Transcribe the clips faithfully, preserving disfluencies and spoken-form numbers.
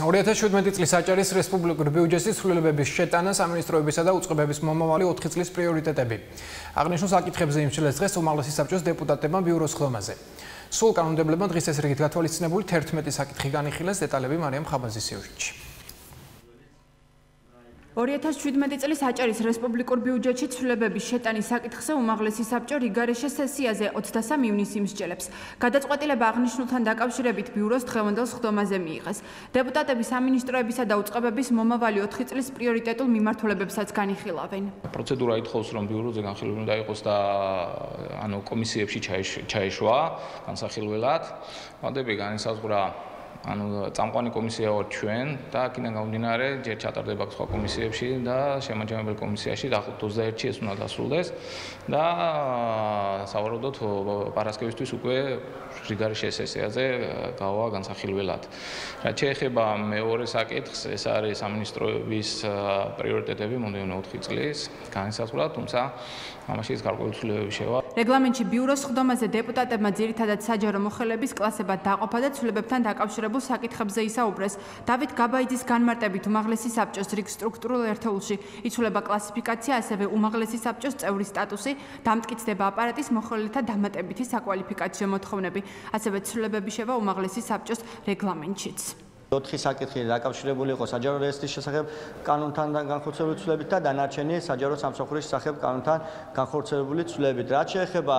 ორი ათას შვიდმეტი წლის აჭარის რესპუბლიკური ბიუჯეტის ცვლილებების შეტანა, სამინისტროებისა და უწყებების მომავალი ოთხი წლის პრიორიტეტები. აღნიშნულ საკითხებზე იმსჯელეს დღეს უმაღლესი საბჭოს დეპუტატებმა ბიუროს ხდომაზე. სულ კანონმდებლებმა დღის ეს რიგით გათვალისწინებული თერთმეტი საკითხი განიხილეს, დეტალები მარიამ ხაბაძის სიუჟეტში. ორი ათას შვიდმეტი წლის აჭარის რესპუბლიკურ ბიუჯეტში ცვლილებების შეტანის საკითხზე უმაღლესი საბჭო რიგარეშე სესიაზე ოცდასამ ივნისს იმსჯელებს. გადაწყვეტილება აღნიშნულთან დაკავშირებით ბიუროს დღევანდელ ხდომაზე მიიღეს. დეპუტატები სამინისტროებისა და უწყებების მომავალი ოთხი წლის პრიორიტეტულ მიმართულებებსაც განიხილავენ. პროცედურა ითხოვს, რომ ბიუროზე განხილული უნდა იყოს და ანუ კომისიებში ჩაეშვა განსახილველად. ვადები განისაზღვრა ანუ წამყვანი კომისია ვართ ჩვენ და აქედან გამომდინარე ჯერ ჩატარდება სხვა კომისიებში და შემაჯამებელ კომისიაში დაახლოებით ოცდაერთში ეს უნდა დასრულდეს და სავარაუდოდ პარასკევისთვის უკვე რიგარეშე სესიაზე გავა განსახილველად. რაც შეეხება მეორე საკითხს, ეს არის სამინისტროების პრიორიტეტები მომდევნო ოთხი წლის განისაზღვრა, თუმცა ამაში ის გარკვეული ცვლილებები შევა. რეგლამენტში ბიუროს ხდომაზე დეპუტატებმა ძირითადად საჯარო მოხელების კლასებად დაყოფა და ცვლილებებთან დაკავშირებულ საკითხებზე ისაუბრეს. დავით გაბაიძის განმარტებით უმაღლესი საბჭოს რიგ სტრუქტურულ ერთეულში იცვლება კლასიფიკაცია, ასევე უმაღლესი საბჭოს წევრის სტატუსი, დამტკიცდება აპარატის მოხელეთა დამატებითი საკვალიფიკაციო მოთხოვნები, ასევე ცვლილებები შევა უმაღლესი საბჭოს რეგლამენტშიც. ოთხი საკითხი დაკავშირებული იყო საჯარო რეესტრის შესახებ კანონთან განხორციელებული ცვლილებით და დანარჩენი საჯარო სამსახურის შესახებ კანონთან განხორციელებული ცვლილებით. რაც შეეხება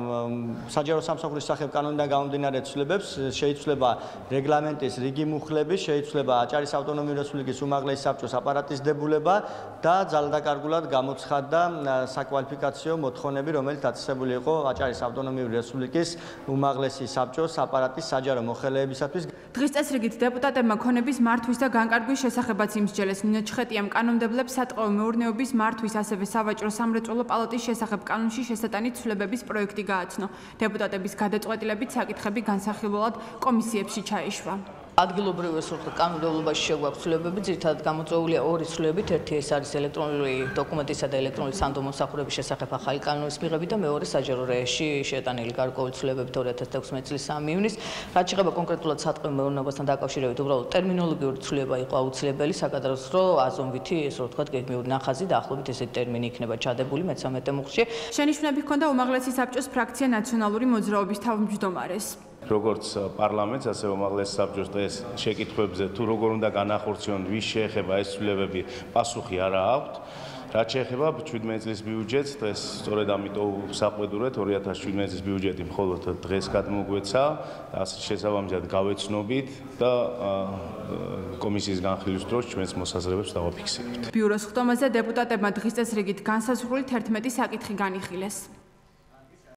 საჯარო სამსახურის შესახებ კანონიდან გამომდინარე ცვლილებებს, შეიცვლება რეგლამენტის რიგი მუხლები, შეიცვლება აჭარის ავტონომიური რესპუბლიკის უმაღლესი საბჭოს აპარატის დებულება და ძალადაკარგულად გამოცხადდა საკვალიფიკაციო მოთხოვნები, რომელიც დაწესებული იყო აჭარის ავტონომიური რესპუბლიკის უმაღლესი საბჭოს აპარატის საჯარო მოხელეებისათვის. დღის წესრიგით დეპუტატებმა ქონების მართვის და განკარგვის შესახებაც იმსჯელეს. ნინო ჩხეტიამ კანონმდებლებს სატყეო მეურნეობის მართვის, ასევე სავაჭრო სამრეწველო პალატის შესახებ კანონში შესატანი ცვლილებების პროექტი გააცნო. დეპუტატების გადაწყვეტილებით საკითხები განსახილველად კომისიებში ჩაეშვა. ადგილობრივ რესურსთა კანონმდებლობაში შეგვაქვს ცვლილებები, ძირითადად გამოწვეულია ორი ცვლილებებით. ერთი ეს არის ელექტრონული დოკუმენტისა და ელექტრონული სანდო მომსახურების შესახებ ახალი კანონის მიღებით და მეორე საჯარო რეესტრში შეტანილი გარკვეული ცვლილებებით ორი ათას თექვსმეტი წლის სამი ივნისს. რაც შეეხება კონკრეტულად სატყეო მეურნეობასთან დაკავშირებით, უბრალოდ ტერმინოლოგიური ცვლილება იყო აუცილებელი, საკადროს რო აზომვითი, ესე რომ ვთქვათ, გეგმიური ნახაზი და ახლობით ესეთი ტერმინი იქნება ჩადებული მეცხრამეტე მუხლში. შენიშვნები ჰქონდა უმაღლესი საბჭოს ფრაქცია ნაციონალური მოძრაობის თავმჯდომარეს. როგორც პარლამენტს, ასევე უმაღლესი საბჭოს დღეს შეკითხვებზე თუ როგორ უნდა განახორციელონ, ვის შეეხება ეს ცვლილებები, პასუხი არა აქვთ. რაც შეეხება შვიდმეტი წლის ბიუჯეტს, დღეს სწორედ ამიტომ საყვედურეთ ორი ათას შვიდმეტი წლის ბიუჯეტი მხოლოდ დღეს გადმოგვეცა, შესაბამისად გავეცნობით და კომისიის განხილვის დროს ჩვენს მოსაზრებებს დავაფიქსირებთ. ბიუროს ხდომაზე დეპუტატებმა დღის წესრიგით განსაზღვრული თერთმეტი საკითხი განიხილეს.